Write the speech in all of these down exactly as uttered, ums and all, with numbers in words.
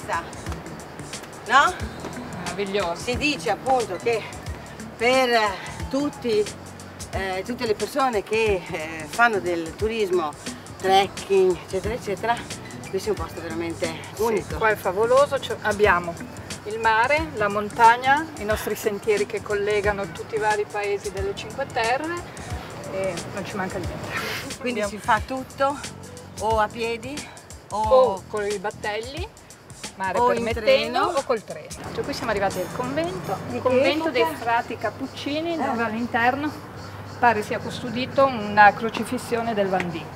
questa, no? Meraviglioso. Si dice appunto che per tutti, eh, tutte le persone che eh, fanno del turismo, trekking, eccetera, eccetera, questo è un posto veramente unico. Sì, qua è favoloso, cioè, abbiamo il mare, la montagna, i nostri sentieri che collegano tutti i vari paesi delle Cinque Terre e non ci manca niente. Quindi abbiamo... si fa tutto o a piedi o, o con i battelli, mare o permettendo, in treno. o col treno. Cioè, qui siamo arrivati al convento, Di il convento che dei frati cappuccini, dove all'interno pare sia custodito una crocifissione del Van Dyck.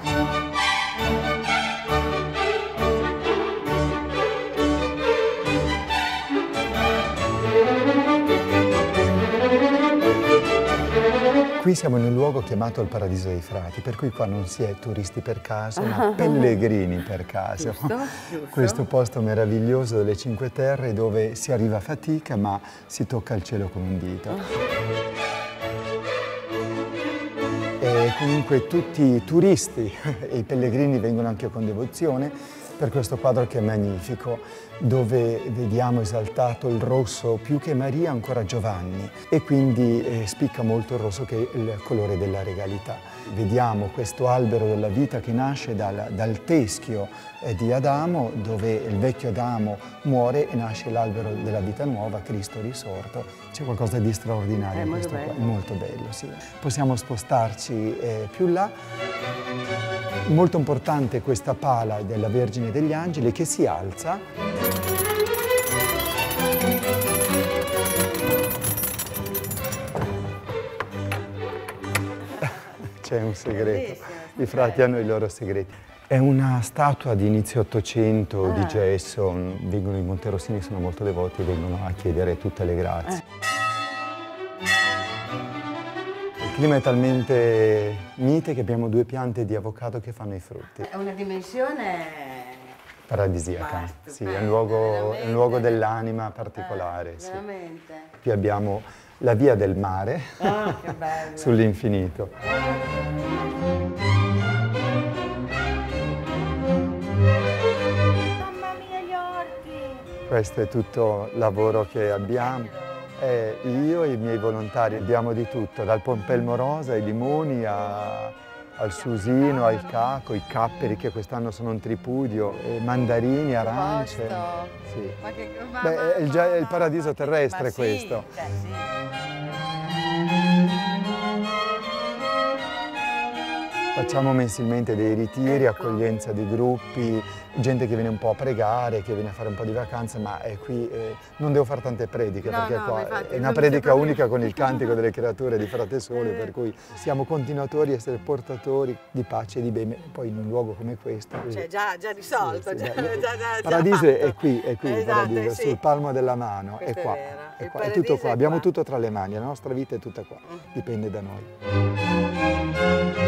Qui siamo in un luogo chiamato il Paradiso dei Frati, per cui qua non si è turisti per caso, ma pellegrini per caso. Giusto, giusto. Questo posto meraviglioso delle Cinque Terre dove si arriva a fatica ma si tocca il cielo con un dito. E comunque tutti i turisti e i pellegrini vengono anche con devozione per questo quadro che è magnifico, dove vediamo esaltato il rosso più che Maria, ancora Giovanni, e quindi eh, spicca molto il rosso che è il colore della regalità. Vediamo questo albero della vita che nasce dal, dal teschio eh, di Adamo, dove il vecchio Adamo muore e nasce l'albero della vita nuova, Cristo risorto. C'è qualcosa di straordinario in questo qua, è molto bello, sì. Possiamo spostarci eh, più là. Molto importante questa pala della Vergine degli Angeli che si alza. C'è un segreto, i frati hanno i loro segreti. È una statua di inizio Ottocento, ah. di gesso, vengono i monterossini, sono molto devoti e vengono a chiedere tutte le grazie. Eh. Il clima è talmente mite che abbiamo due piante di avocado che fanno i frutti. È una dimensione paradisiaca, basta, sì, è un luogo, è un luogo dell'anima particolare. Eh, sì. Veramente. Qui abbiamo la via del mare oh, che bello. sull'infinito. Mamma mia, gli orti! Questo è tutto il lavoro che abbiamo. Eh, io e i miei volontari abbiamo di tutto, dal pompelmo rosa ai limoni a, al susino, al caco, i capperi che quest'anno sono un tripudio, eh, mandarini, arance. Sì. Ma che... ma, Beh, ma, è il, ma, è il paradiso terrestre ma sì, questo. Cioè, sì. Facciamo mensilmente dei ritiri, ecco. accoglienza di gruppi, gente che viene un po' a pregare, che viene a fare un po' di vacanze, ma è qui eh, non devo fare tante prediche, no, perché no, qua infatti, è una predica unica con il cantico delle creature di Frate Sole, per cui siamo continuatori, essere portatori di pace e di bene, poi in un luogo come questo. Cioè già, già risolto, sì, sì, già, beh, già, già, il paradiso già è qui, è qui, il esatto, paradiso, sì. sul palmo della mano, Questo è qua, è vero. è, Il qua, è tutto qua, è abbiamo qua. tutto tra le mani, la nostra vita è tutta qua, dipende da noi.